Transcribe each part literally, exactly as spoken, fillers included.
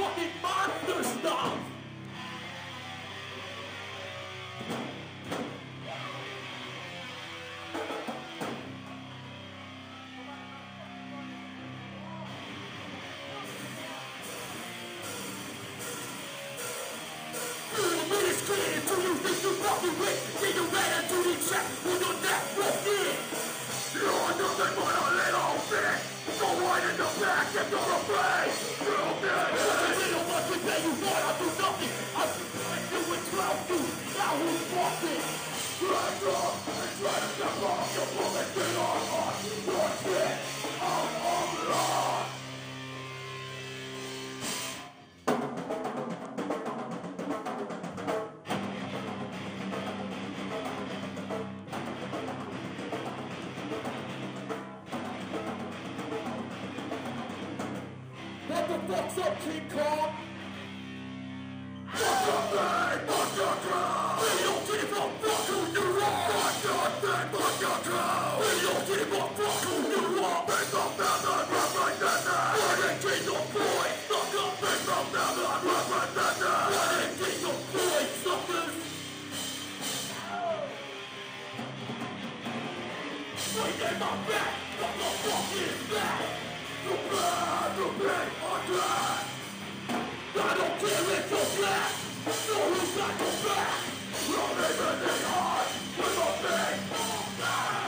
fucking monster stuff! Until you think you fucking win, then you better do the check with your neck walked in. You're nothing but a little bit. Go right in the back if you're afraid. You'll get it. Just a little much to pay you for, I'll do nothing. I'll just like you with twelve dudes. Now who's walking? Stand up and try to step off your bullets in our hearts. What's it? Out of love. What the fuck's up, King Kong? Fuck your thing, fuck your crown! We don't give a fuck who you are! Fuck your thing, fuck your crown! We don't give a fuck who you are! Make them down and represent it! What a king of boys, suckers! Make them down and represent it! What a king of boys, suckers! Swing in my back, what the fuck is that? You bad, you big or bad. I don't care if you're black. Know who's got your back. You're living in heart with a big back.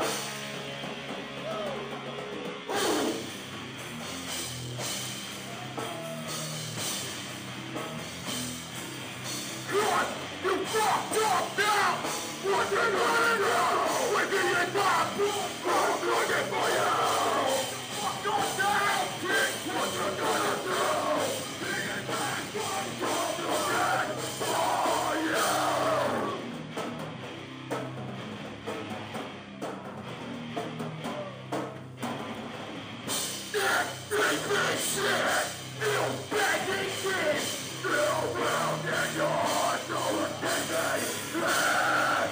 God, you fucked up now. What's it gonna do? We're getting back. I'm looking for you. Fuck yourself, kid. What you gonna do? Bringing back one from the dead for you. That creepy shit. You begging shit. Still round in your heart. So it's getting bad.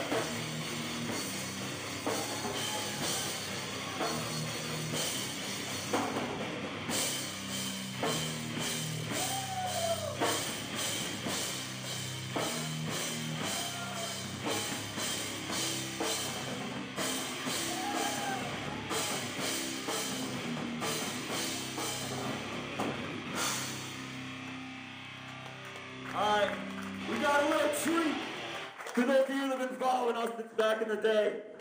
Alright, we got a little treat for those of you that have been following us since back in the day.